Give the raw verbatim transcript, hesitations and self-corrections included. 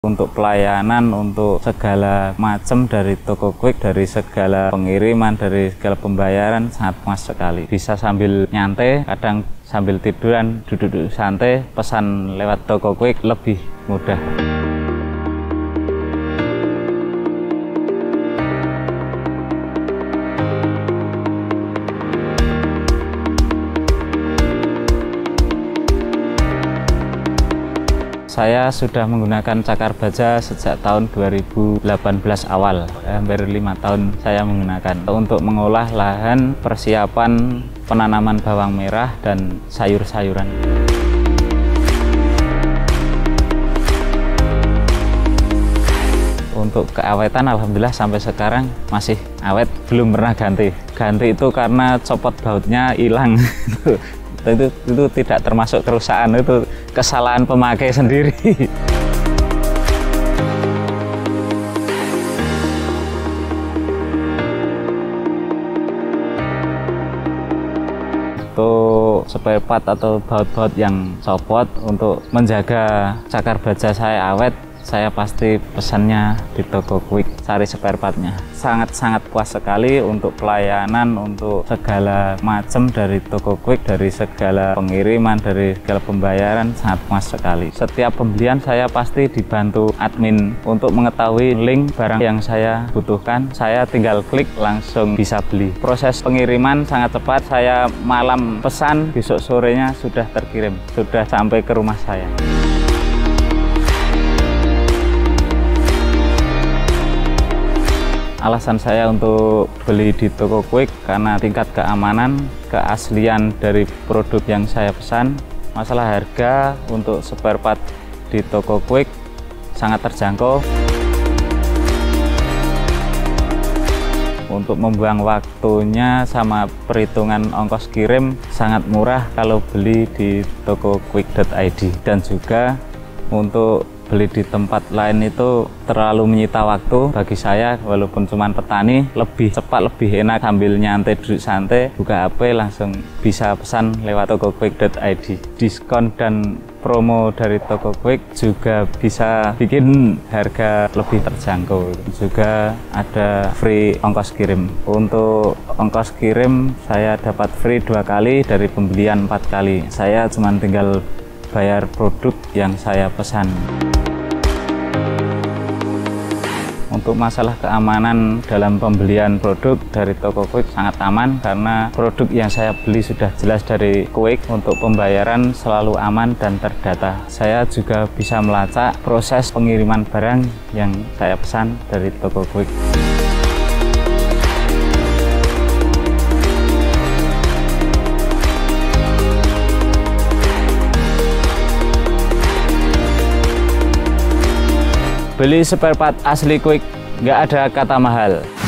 Untuk pelayanan, untuk segala macam dari toko Quick, dari segala pengiriman, dari segala pembayaran sangat puas sekali. Bisa sambil nyantai, kadang sambil tiduran, duduk-duduk santai, pesan lewat toko Quick lebih mudah. Saya sudah menggunakan cakar baja sejak tahun dua ribu delapan belas awal, hampir lima tahun saya menggunakan untuk mengolah lahan, persiapan penanaman bawang merah dan sayur-sayuran. Untuk keawetan alhamdulillah sampai sekarang masih awet, belum pernah ganti. Ganti itu karena copot bautnya hilang. Itu, itu tidak termasuk kerusakan, itu kesalahan pemakai sendiri. Untuk spare part atau baut-baut yang copot, untuk menjaga cakar baja saya awet, saya pasti pesannya di toko Quick, cari spare partnya. Sangat-sangat puas sekali untuk pelayanan, untuk segala macam dari toko Quick, dari segala pengiriman, dari segala pembayaran, sangat puas sekali. Setiap pembelian saya pasti dibantu admin untuk mengetahui link barang yang saya butuhkan. Saya tinggal klik langsung bisa beli. Proses pengiriman sangat cepat, saya malam pesan, besok sorenya sudah terkirim, sudah sampai ke rumah saya. Alasan saya untuk beli di toko Quick karena tingkat keamanan, keaslian dari produk yang saya pesan. Masalah harga untuk spare part di toko Quick sangat terjangkau. Untuk membuang waktunya sama perhitungan ongkos kirim sangat murah kalau beli di toko quick dot i d. Dan juga untuk beli di tempat lain itu terlalu menyita waktu bagi saya, walaupun cuma petani, lebih cepat, lebih enak sambil nyantai duduk santai, buka H P langsung bisa pesan lewat toko quick dot i d. Diskon dan promo dari toko Quick juga bisa bikin harga lebih terjangkau. Juga ada free ongkos kirim. Untuk ongkos kirim saya dapat free dua kali dari pembelian empat kali. Saya cuma tinggal bayar produk yang saya pesan. Untuk masalah keamanan dalam pembelian produk dari toko Quick sangat aman karena produk yang saya beli sudah jelas dari Quick. Untuk pembayaran selalu aman dan terdata. Saya juga bisa melacak proses pengiriman barang yang saya pesan dari toko Quick. Beli spare part asli Quick, nggak ada kata mahal.